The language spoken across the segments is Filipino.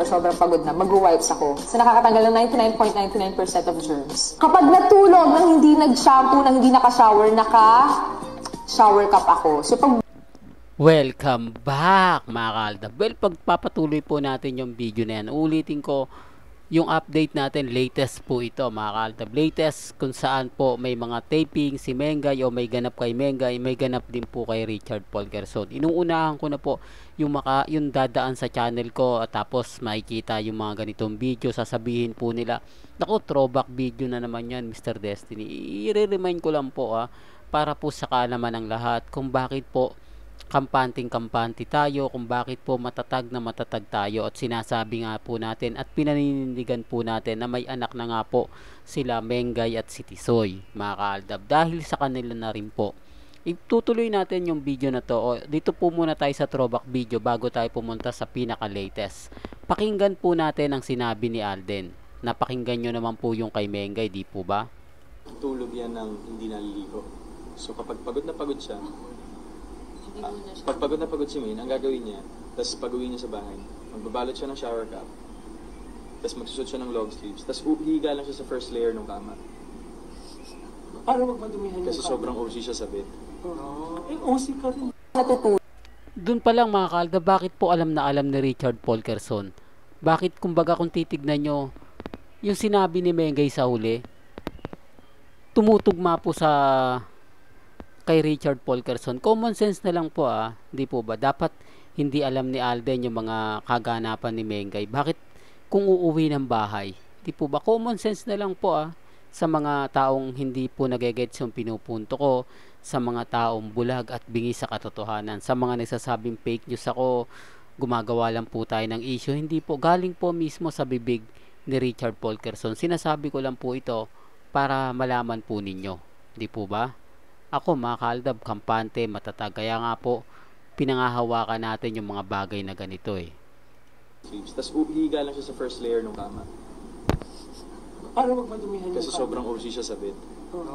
or sobrang pagod na, mag-wipes ako. So nakakatanggal ng 99.99% of germs. Kapag natulog nang hindi nag-shampoo, nang hindi naka-shower, naka-shower cap ako. So pag Welcome back mga kaaldab. Well, pagpapatuloy po natin yung video na yan, ulitin ko yung update natin, latest po ito mga kaaldab. Latest kung saan po may mga taping si Mengay o may ganap kay Mengay, may ganap din po kay Richard Paul Quezon. Inuunahan ko na po yung dadaan sa channel ko at tapos makikita yung mga ganitong video, sasabihin po nila, naku, throwback video na naman yan Mr. Destiny. I-remind ko lang po para po sa kaalaman ng lahat kung bakit po kampante tayo, kung bakit po matatag na matatag tayo, at sinasabi nga po natin at pinaninindigan po natin na may anak na nga po sila Mengay at si Tisoy mga kaaldab, dahil sa kanila na rin po. Itutuloy natin yung video na to. Dito po muna tayo sa throwback video bago tayo pumunta sa pinaka latest. Pakinggan po natin ang sinabi ni Alden. Napakinggan nyo naman po yung kay Mengay, di po ba? Tulog yan ng hindi naliligo. So kapag pagod na pagod siya, pag pagod na pagod si Maine, ang gagawin niya, tapos pag-uwi niya sa bahay, magbabalot siya ng shower cap, tapos magsusot siya ng long sleeves, tapos higa lang siya sa first layer ng kama. Para magmadumihan yung Kasi sobrang OC siya sa bed. OC ka rin. natutulog, Doon pa lang mga kalda, bakit po alam na alam ni Richard Paul Quezon? Bakit kumbaga kung titignan nyo, yung sinabi ni Mengay sa huli, tumutugma po sa kay Richard Paul Quezon. Common sense na lang po di po ba? Dapat hindi alam ni Alden yung mga kaganapan ni Mengay. Bakit kung uuwi ng bahay? Di po ba? Common sense na lang po sa mga taong hindi po nagegets yung pinupunto ko, sa mga taong bulag at bingi sa katotohanan, sa mga nagsasabing fake news ako, gumagawa lang po tayo ng issue. Hindi po, galing po mismo sa bibig ni Richard Paul Quezon. Sinasabi ko lang po ito para malaman po ninyo. Di po ba? Ako mga kaaldab, kampante, matatag. Kaya nga po, pinangahawakan natin yung mga bagay na ganito Tapos higa lang siya sa first layer ng kama. Para magmadumihan yung Kasi sobrang OC siya sa bed.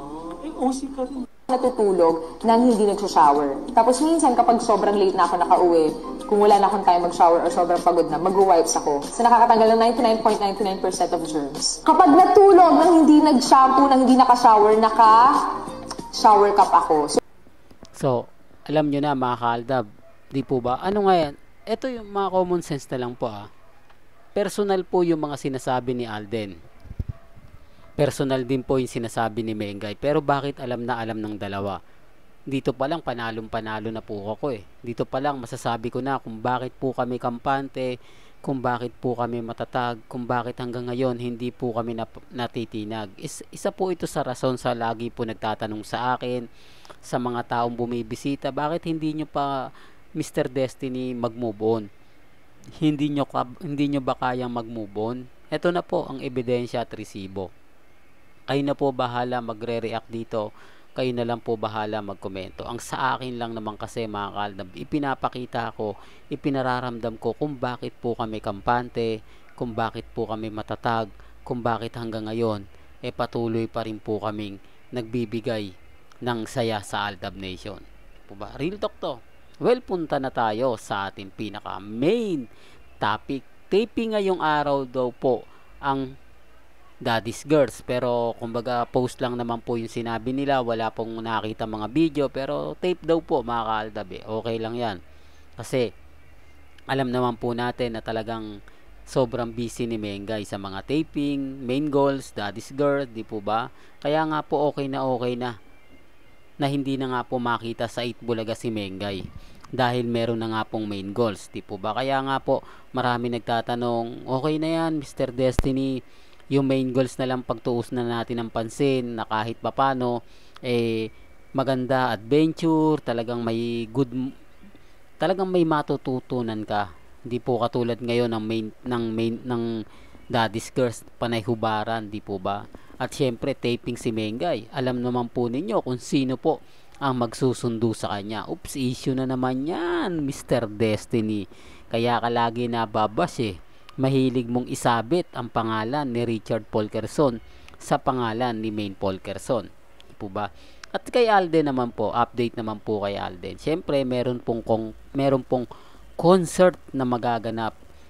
OC ka rin. natutulog nang hindi nag-shower. Tapos minsan kapag sobrang late na ako nakauwi, kung wala na akong time mag-shower or sobrang pagod na, mag-wipes ako. So nakakatanggal ng 99.99% of germs. Kapag natulog nang hindi nag-shampoo, nang hindi naka-shower, naka-shower cap ako. So, alam nyo na mga kaaldab, di po ba? Ano nga yan? Ito yung mga common sense na lang po Personal po yung mga sinasabi ni Alden. Personal din po yung sinasabi ni Mengay. Pero bakit alam na alam ng dalawa? Dito pa lang panalong-panalo na po ako Dito pa lang masasabi ko na kung bakit po kami kampante, kung bakit po kami matatag, kung bakit hanggang ngayon hindi po kami natitinag. Isa po ito sa rason sa lagi po nagtatanong sa akin, sa mga taong bumibisita, bakit hindi nyo pa Mr. Destiny mag-move on? Hindi nyo ba kayang mag-move on? Ito na po ang ebidensya at resibo. Kayo na po bahala magre-react dito. Kayo na lang po bahala magkomento. Ang sa akin lang naman kasi mga kaaldab, ipinapakita ko, ipinararamdam ko kung bakit po kami kampante, kung bakit po kami matatag, kung bakit hanggang ngayon patuloy pa rin po kaming nagbibigay ng saya sa Aldab Nation. Po ba? Real talk to. Well, punta na tayo sa ating pinaka main topic. Taping ngayong araw daw po ang Daddy's Girls, pero kumbaga post lang naman po yung sinabi nila, wala pong nakita mga video, pero tape daw po mga kaaldab okay lang yan, kasi alam naman po natin na talagang sobrang busy ni Mengay sa mga taping, main goals, Daddy's Girl, di po ba? Kaya nga po okay na hindi na nga po makita sa 8 Bulaga si Mengay dahil meron na nga pong main goals, di po ba? Kaya nga po marami nagtatanong, okay na yan Mr. Destiny, yung main goals na lang pagtuos na natin ng pansin, na kahit papano maganda adventure, talagang may matututunan ka. Hindi po katulad ngayon ng Daddy's Girls, panay hubaran, di po ba? At syempre taping si Mengay, alam naman po ninyo kung sino po ang magsusundo sa kanya. Oops, issue na naman yan Mr. Destiny. Kaya ka lagi nababas mahilig mong isabit ang pangalan ni Richard Paul Quezon sa pangalan ni Maine Paul Quezon, po ba? At kay Alden naman po, update naman po kay Alden. Siyempre, meron pong concert na magaganap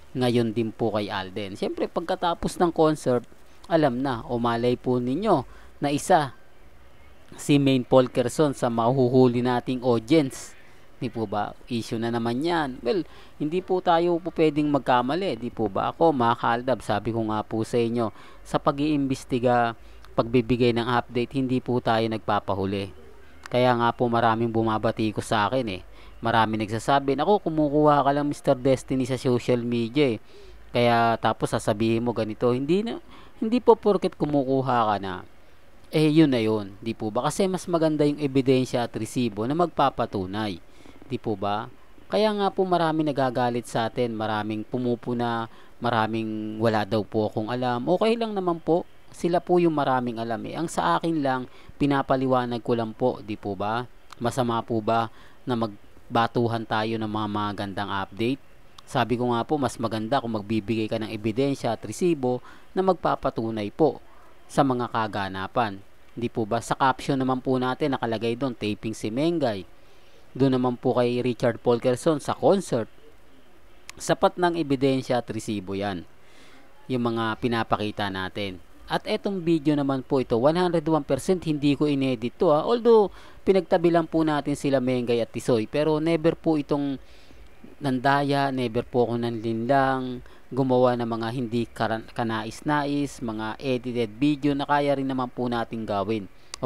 Ngayon din po kay Alden. Siyempre, pagkatapos ng concert, alam na, o malay po ninyo na isa, si Maine Polkerson sa mahuhuli nating audience. Di po ba? Issue na naman yan. Well, hindi po tayo po pwedeng magkamali. Di po ba? Ako, mga kaaldab, sabi ko nga po sa inyo, sa pag-iimbestiga, pagbibigay ng update, hindi po tayo nagpapahuli. Kaya nga po maraming bumabati ko sa akin eh. Marami nagsasabi, ako kumukuha ka lang Mr. Destiny sa social media eh. Kaya tapos sasabihin mo ganito, hindi po porket kumukuha ka na, yun na yun. Di po ba? Kasi mas maganda yung ebidensya at resibo na magpapatunay. Di po ba? Kaya nga po marami nagagalit sa atin, maraming pumupuna, maraming wala daw po akong alam. Okay lang naman po, sila po yung maraming alam eh. Ang sa akin lang, pinapaliwanag ko lang po, di po ba? Masama po ba na magbatuhan tayo ng mga magandang update? Sabi ko nga po, mas maganda kung magbibigay ka ng ebidensya at resibo na magpapatunay po sa mga kaganapan. Hindi po ba? Sa caption naman po natin, nakalagay doon, taping si Mengay. Doon naman po kay Richard Polkerson sa concert. Sapat ng ebidensya at resibo yan. Yung mga pinapakita natin. At etong video naman po ito, 101% hindi ko inedit to ha. Although, pinagtabi lang po natin sila Mengay at Tisoy. Pero never po itong nandaya, never po ako nanlinlang, gumawa ng mga hindi kanais-nais, mga edited video na kaya rin naman po natin gawin.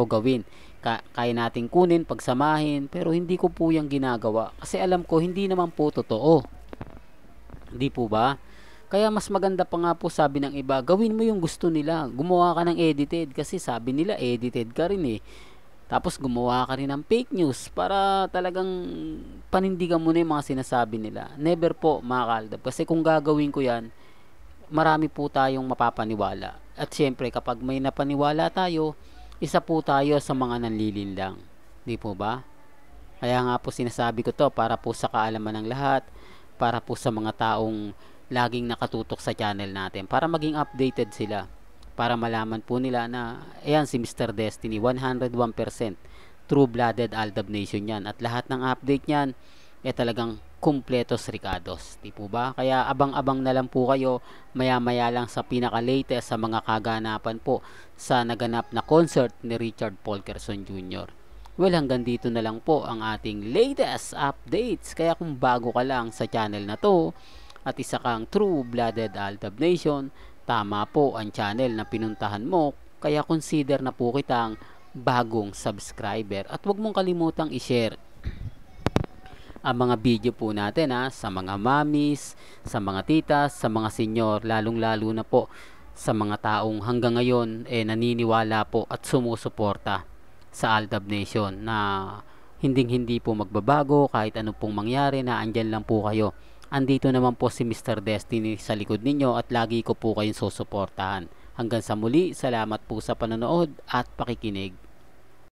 Kaya nating kunin, pagsamahin, pero hindi ko po yung ginagawa. Kasi alam ko, hindi naman po totoo. Hindi po ba? Kaya mas maganda pa nga po sabi ng iba, gawin mo yung gusto nila. Gumawa ka ng edited kasi sabi nila edited ka rin eh. Tapos gumawa ka rin ng fake news para talagang panindigan mo na yung mga sinasabi nila. Never po mga kaaldab. Kasi kung gagawin ko yan, marami po tayong mapapaniwala. At syempre kapag may napaniwala tayo, isa po tayo sa mga nanlilinlang. Di po ba? Kaya nga po sinasabi ko to para po sa kaalaman ng lahat, para po sa mga taong laging nakatutok sa channel natin, para maging updated sila. Para malaman po nila na ayan si Mr. Destiny 101% true-blooded Aldab Nation yan at lahat ng update niyan talagang kumpletos ricados, di po ba? Kaya abang-abang na lang po kayo maya-maya lang sa pinaka-latest sa mga kaganapan po sa naganap na concert ni Richard Polkerson Jr. Well, hanggang dito na lang po ang ating latest updates. Kaya kung bago ka lang sa channel na to at isa kang true-blooded Aldab Nation, tama po ang channel na pinuntahan mo, kaya consider na po kitang bagong subscriber. At huwag mong kalimutang i-share ang mga video po natin sa mga mamis, sa mga titas, sa mga senyor, lalong-lalo na po sa mga taong hanggang ngayon naniniwala po at sumusuporta sa Aldab Nation na hindi po magbabago kahit ano pong mangyari, na andyan lang po kayo. Andito naman po si Mr. Destiny sa likod ninyo at lagi ko po kayong susuportahan. Hanggang sa muli, salamat po sa panonood at pakikinig.